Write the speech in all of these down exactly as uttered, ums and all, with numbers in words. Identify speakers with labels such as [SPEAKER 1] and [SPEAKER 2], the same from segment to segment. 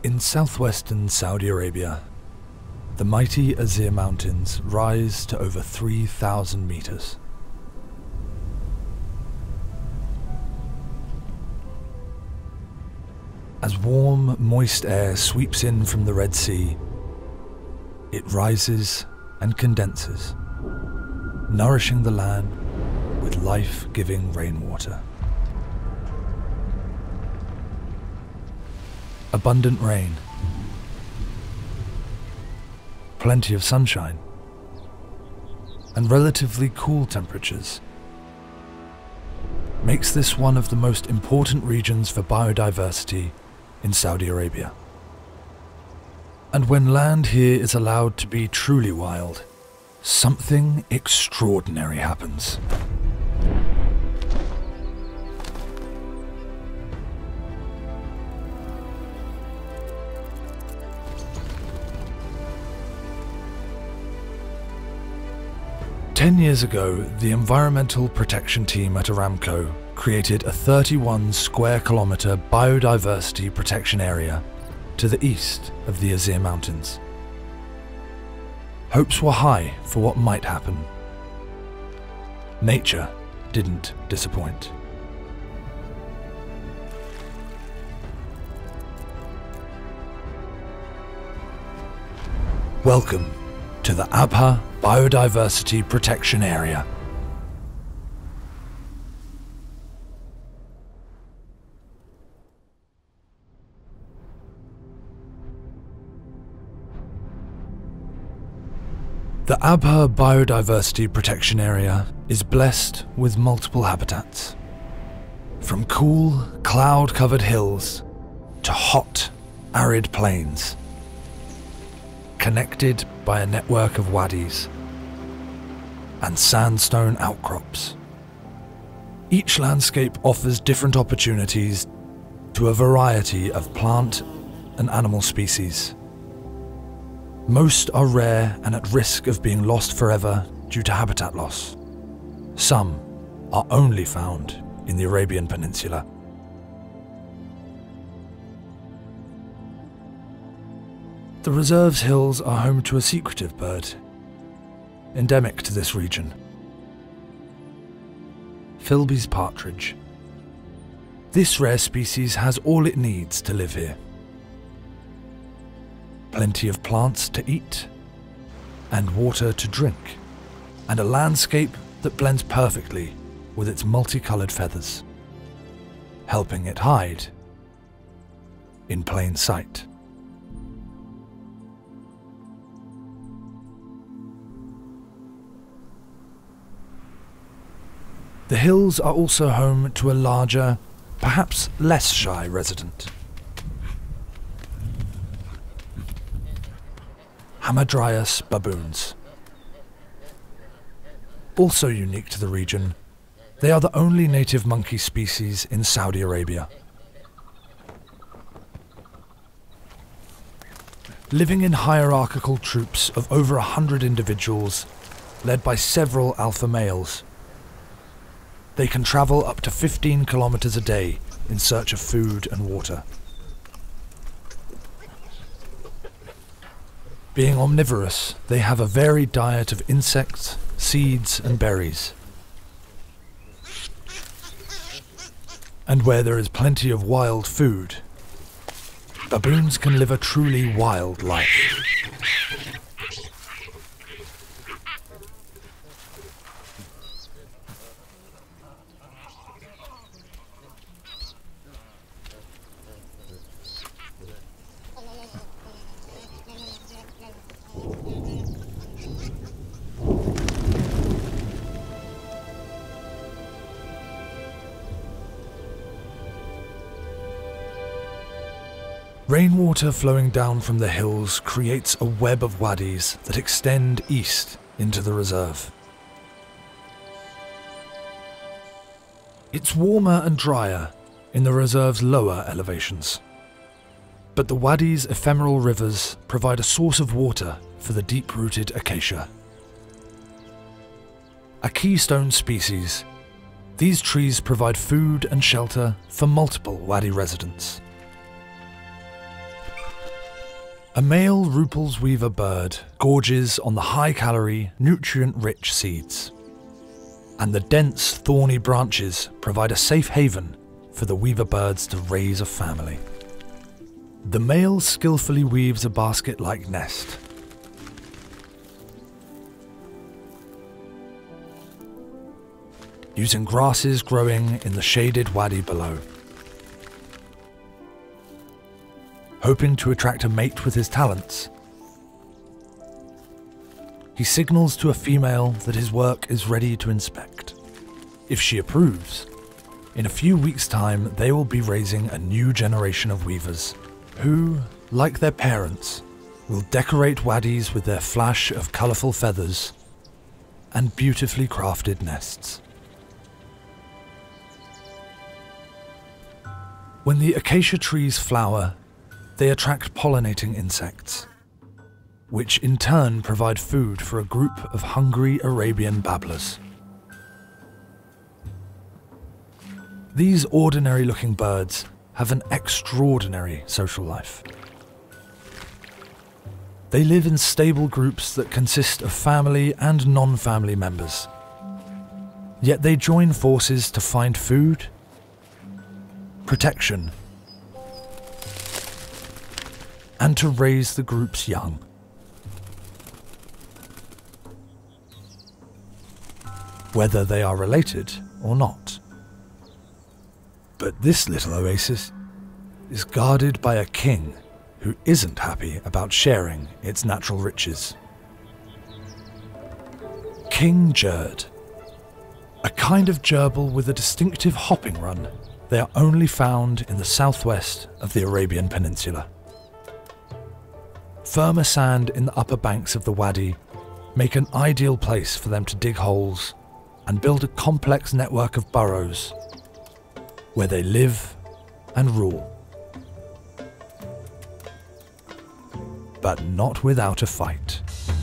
[SPEAKER 1] In southwestern Saudi Arabia, the mighty Asir Mountains rise to over three thousand meters. As warm, moist air sweeps in from the Red Sea, it rises and condenses, nourishing the land with life-giving rainwater. Abundant rain, plenty of sunshine, and relatively cool temperatures makes this one of the most important regions for biodiversity in Saudi Arabia. And when land here is allowed to be truly wild, something extraordinary happens. Ten years ago, the environmental protection team at Aramco created a thirty-one square kilometre biodiversity protection area to the east of the Asir Mountains. Hopes were high for what might happen. Nature didn't disappoint. Welcome to the Abha Biodiversity Protection Area. The Abha Biodiversity Protection Area is blessed with multiple habitats. From cool, cloud-covered hills to hot, arid plains, connected by a network of wadis and sandstone outcrops. Each landscape offers different opportunities to a variety of plant and animal species. Most are rare and at risk of being lost forever due to habitat loss. Some are only found in the Arabian Peninsula. The reserve's hills are home to a secretive bird, endemic to this region. Philby's partridge. This rare species has all it needs to live here. Plenty of plants to eat, and water to drink, and a landscape that blends perfectly with its multicoloured feathers, helping it hide in plain sight. The hills are also home to a larger, perhaps less shy resident. Hamadryas baboons. Also unique to the region, they are the only native monkey species in Saudi Arabia. Living in hierarchical troops of over a hundred individuals, led by several alpha males, they can travel up to fifteen kilometers a day in search of food and water. Being omnivorous, they have a varied diet of insects, seeds and berries. And where there is plenty of wild food, baboons can live a truly wild life. Rainwater flowing down from the hills creates a web of wadis that extend east into the reserve. It's warmer and drier in the reserve's lower elevations, but the wadi's ephemeral rivers provide a source of water for the deep-rooted acacia. A keystone species, these trees provide food and shelter for multiple wadi residents. A male Rupel's weaver bird gorges on the high-calorie, nutrient-rich seeds, and the dense, thorny branches provide a safe haven for the weaver birds to raise a family. The male skillfully weaves a basket-like nest. Using grasses growing in the shaded wadi below. Hoping to attract a mate with his talents, he signals to a female that his work is ready to inspect. If she approves, in a few weeks' time they will be raising a new generation of weavers who, like their parents, will decorate wadis with their flash of colourful feathers and beautifully crafted nests. When the acacia trees flower, they attract pollinating insects, which in turn provide food for a group of hungry Arabian babblers. These ordinary-looking birds have an extraordinary social life. They live in stable groups that consist of family and non-family members. Yet they join forces to find food, protection, and to raise the group's young. Whether they are related or not. But this little oasis is guarded by a king who isn't happy about sharing its natural riches. King Gerd. A kind of gerbil with a distinctive hopping run. They are only found in the southwest of the Arabian Peninsula. Firmer sand in the upper banks of the wadi make an ideal place for them to dig holes and build a complex network of burrows where they live and rule. But not without a fight.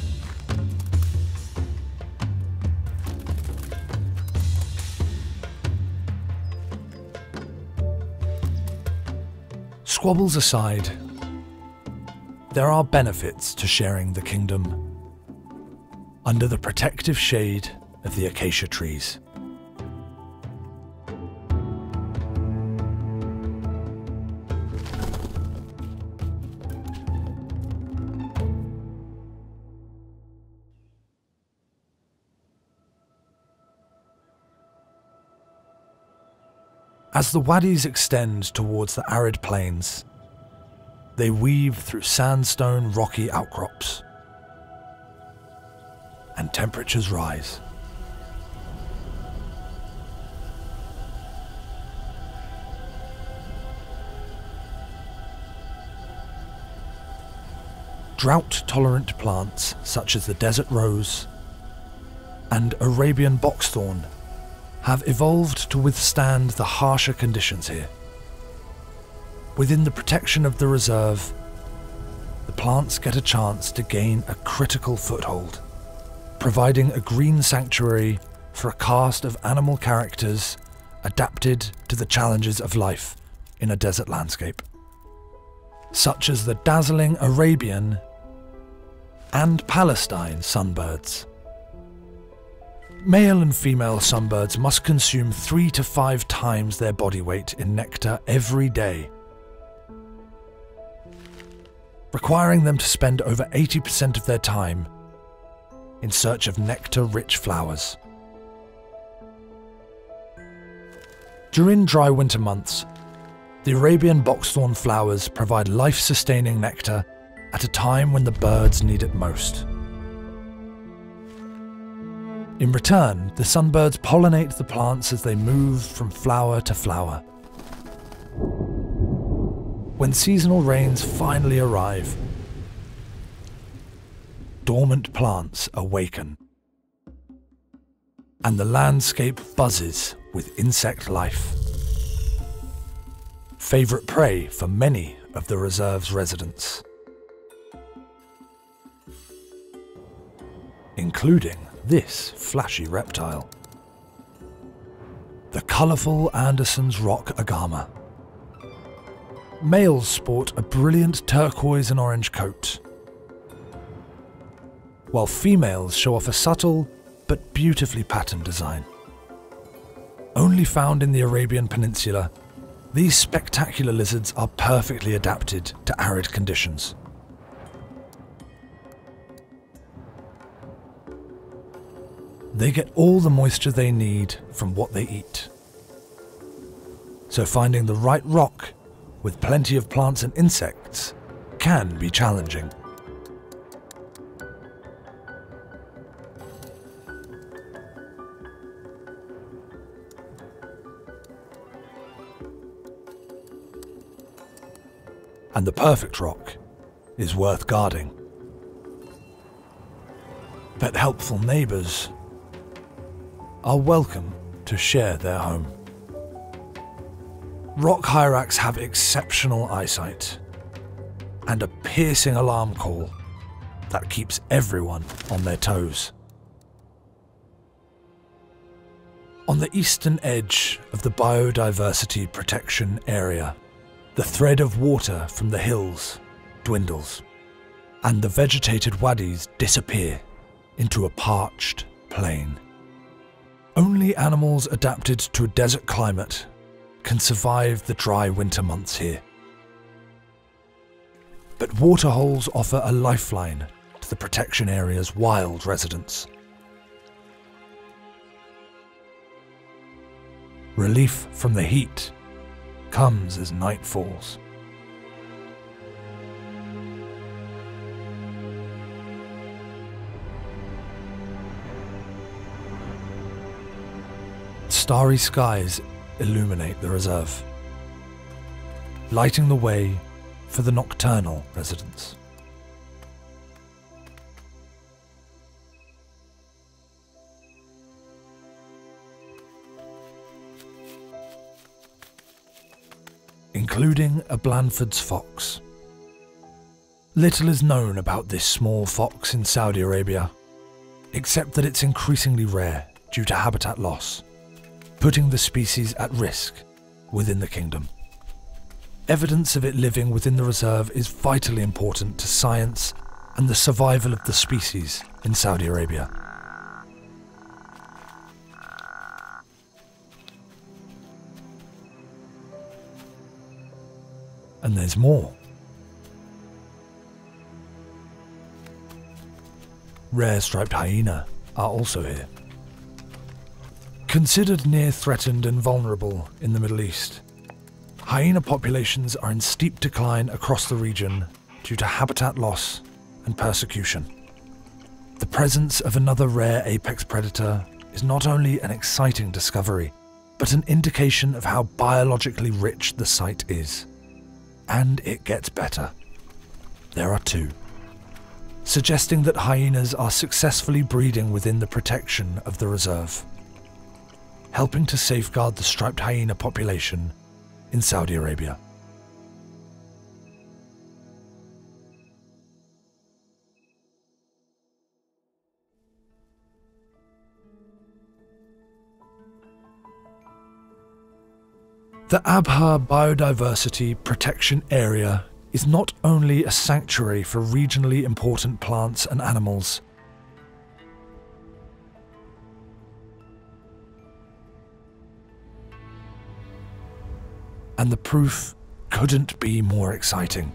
[SPEAKER 1] Squabbles aside, there are benefits to sharing the kingdom under the protective shade of the acacia trees. As the wadis extend towards the arid plains, they weave through sandstone rocky outcrops, and temperatures rise. Drought-tolerant plants such as the desert rose and Arabian boxthorn have evolved to withstand the harsher conditions here. Within the protection of the reserve, the plants get a chance to gain a critical foothold, providing a green sanctuary for a cast of animal characters adapted to the challenges of life in a desert landscape, such as the dazzling Arabian and Palestine sunbirds. Male and female sunbirds must consume three to five times their body weight in nectar every day, requiring them to spend over eighty percent of their time in search of nectar-rich flowers. During dry winter months, the Arabian boxthorn flowers provide life-sustaining nectar at a time when the birds need it most. In return, the sunbirds pollinate the plants as they move from flower to flower. When seasonal rains finally arrive, dormant plants awaken, and the landscape buzzes with insect life. Favourite prey for many of the reserve's residents, including this flashy reptile, the colourful Anderson's rock agama. Males sport a brilliant turquoise and orange coat, while females show off a subtle but beautifully patterned design. Only found in the Arabian Peninsula, these spectacular lizards are perfectly adapted to arid conditions. They get all the moisture they need from what they eat. So finding the right rock with plenty of plants and insects can be challenging. And the perfect rock is worth guarding. But helpful neighbours are welcome to share their home. Rock hyrax have exceptional eyesight and a piercing alarm call that keeps everyone on their toes. On the eastern edge of the Biodiversity Protection Area, the thread of water from the hills dwindles, and the vegetated wadis disappear into a parched plain. Only animals adapted to a desert climate can survive the dry winter months here. But waterholes offer a lifeline to the protection area's wild residents. Relief from the heat comes as night falls. Starry skies illuminate the reserve, lighting the way for the nocturnal residents. Including a Blandford's fox. Little is known about this small fox in Saudi Arabia, except that it's increasingly rare due to habitat loss, putting the species at risk within the kingdom. Evidence of it living within the reserve is vitally important to science and the survival of the species in Saudi Arabia. And there's more. Rare striped hyena are also here. Considered near threatened and vulnerable in the Middle East, hyena populations are in steep decline across the region due to habitat loss and persecution. The presence of another rare apex predator is not only an exciting discovery, but an indication of how biologically rich the site is. And it gets better. There are two, suggesting that hyenas are successfully breeding within the protection of the reserve, helping to safeguard the striped hyena population in Saudi Arabia. The Abha Biodiversity Protection Area is not only a sanctuary for regionally important plants and animals, and the proof couldn't be more exciting.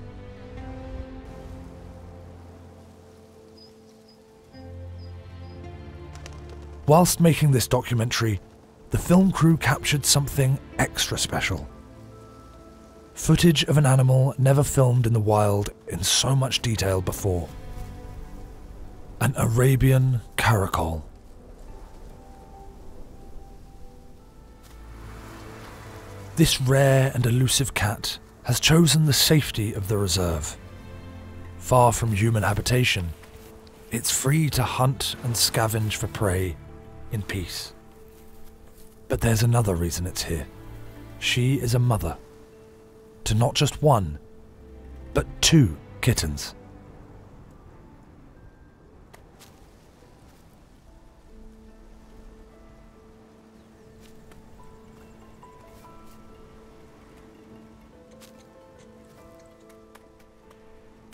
[SPEAKER 1] Whilst making this documentary, the film crew captured something extra special. Footage of an animal never filmed in the wild in so much detail before. An Arabian caracol. This rare and elusive cat has chosen the safety of the reserve. Far from human habitation, it's free to hunt and scavenge for prey in peace. But there's another reason it's here. She is a mother to not just one, but two kittens.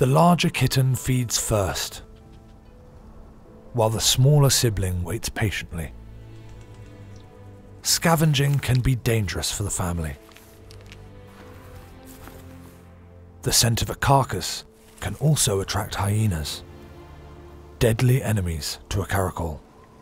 [SPEAKER 1] The larger kitten feeds first, while the smaller sibling waits patiently. Scavenging can be dangerous for the family. The scent of a carcass can also attract hyenas, deadly enemies to a caracal.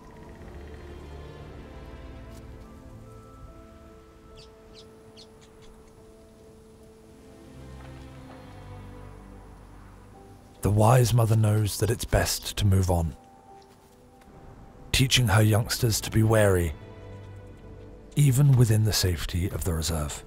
[SPEAKER 1] The wise mother knows that it's best to move on, teaching her youngsters to be wary, even within the safety of the reserve.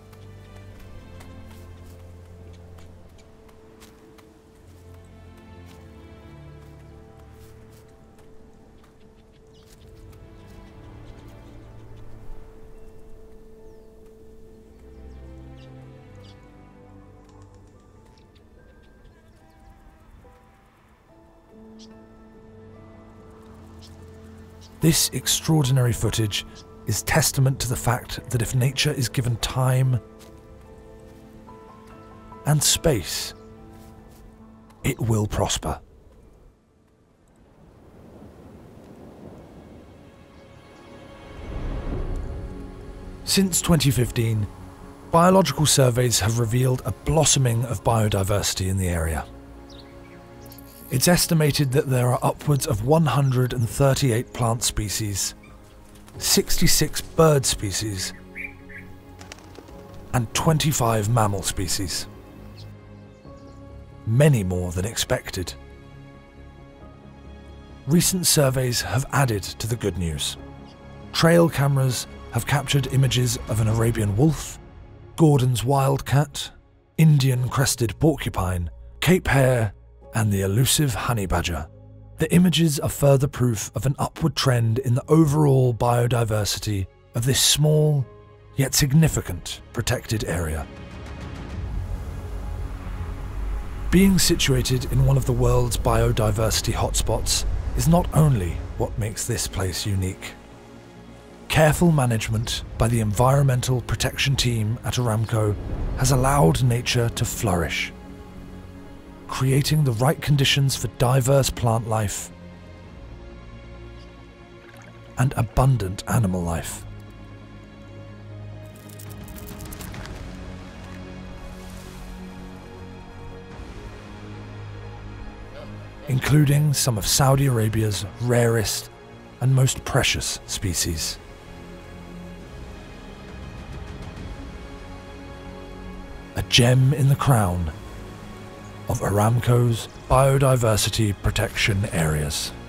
[SPEAKER 1] This extraordinary footage is testament to the fact that if nature is given time and space, it will prosper. Since twenty fifteen, biological surveys have revealed a blossoming of biodiversity in the area. It's estimated that there are upwards of one hundred thirty-eight plant species, sixty-six bird species, and twenty-five mammal species. Many more than expected. Recent surveys have added to the good news. Trail cameras have captured images of an Arabian wolf, Gordon's wildcat, Indian crested porcupine, Cape hare, and the elusive honey badger. The images are further proof of an upward trend in the overall biodiversity of this small, yet significant, protected area. Being situated in one of the world's biodiversity hotspots is not only what makes this place unique. Careful management by the Environmental Protection Team at Aramco has allowed nature to flourish, creating the right conditions for diverse plant life and abundant animal life. Including some of Saudi Arabia's rarest and most precious species. A gem in the crown of Aramco's biodiversity protection areas.